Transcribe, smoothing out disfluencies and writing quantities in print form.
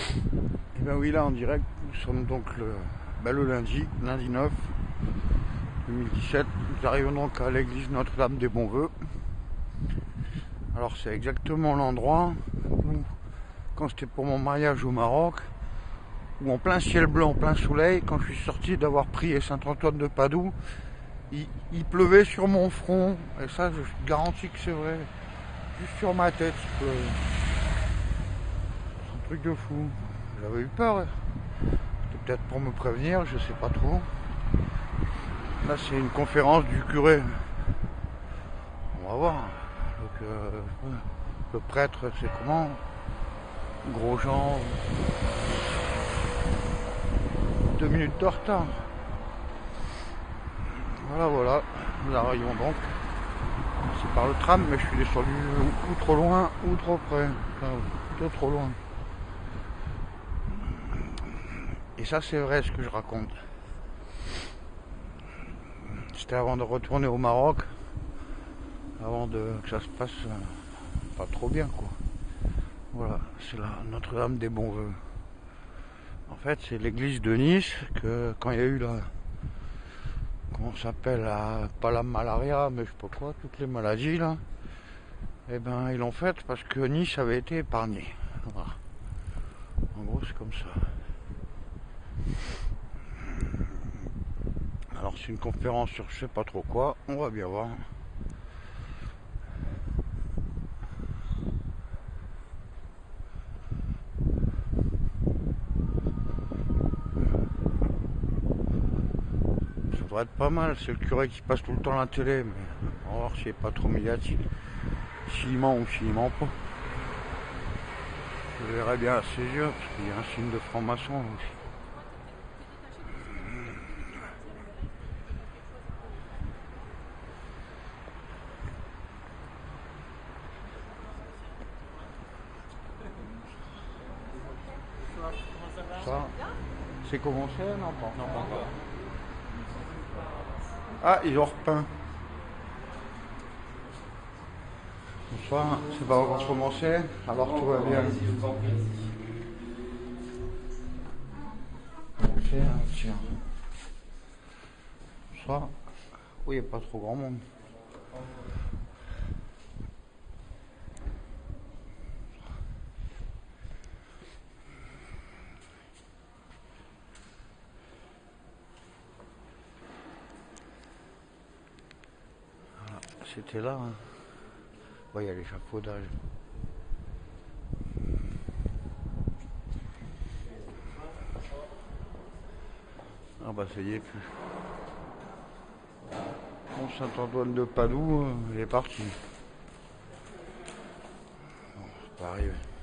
Et ben oui, là en direct, nous sommes donc le lundi 9 2017. Nous arrivons donc à l'église Notre-Dame des Bons Voeux. Alors c'est exactement l'endroit où, quand c'était pour mon mariage au Maroc, où en plein ciel bleu, en plein soleil, quand je suis sorti d'avoir prié Saint-Antoine de Padoue, il pleuvait sur mon front. Et ça, je garantis que c'est vrai. Juste sur ma tête, il pleuvait. C'est un truc de fou. J'avais eu peur. C'était peut-être pour me prévenir, je sais pas trop. Là, c'est une conférence du curé. On va voir. Donc, le prêtre, c'est comment? Grosjean. 2 minutes de retard. Voilà. Nous arrivons donc. C'est par le tram, mais je suis descendu ou trop loin ou trop près. Enfin, plutôt trop loin. Et ça, c'est vrai ce que je raconte. C'était avant de retourner au Maroc, que ça se passe pas trop bien, quoi. Voilà, c'est la Notre-Dame des Bons Voeux. En fait, c'est l'église de Nice que quand il y a eu comment ça s'appelle, pas la malaria, mais je sais pas quoi, toutes les maladies là, eh ben ils l'ont faite parce que Nice avait été épargné. Voilà. En gros, c'est comme ça. Alors c'est une conférence sur je sais pas trop quoi, on va bien voir. Ça devrait être pas mal, c'est le curé qui passe tout le temps à la télé, mais on va voir s'il n'est pas trop médiatique. S'il ment ou s'il ment pas. Je verrai bien à ses yeux, parce qu'il y a un signe de franc-maçon aussi. Ça, c'est commencé? Non, pas encore. Ah, ils ont repeint. Bonsoir, c'est pas encore commencé, alors tout va bien. Tiens. Bonsoir. Oui, il n'y a pas trop grand monde. Voilà, c'était là. Hein. Ouais, il y a l'échafaudage. Ah bah ça y est plus. Bon, Saint-Antoine de Padoue, il est parti. Bon, c'est pas arrivé.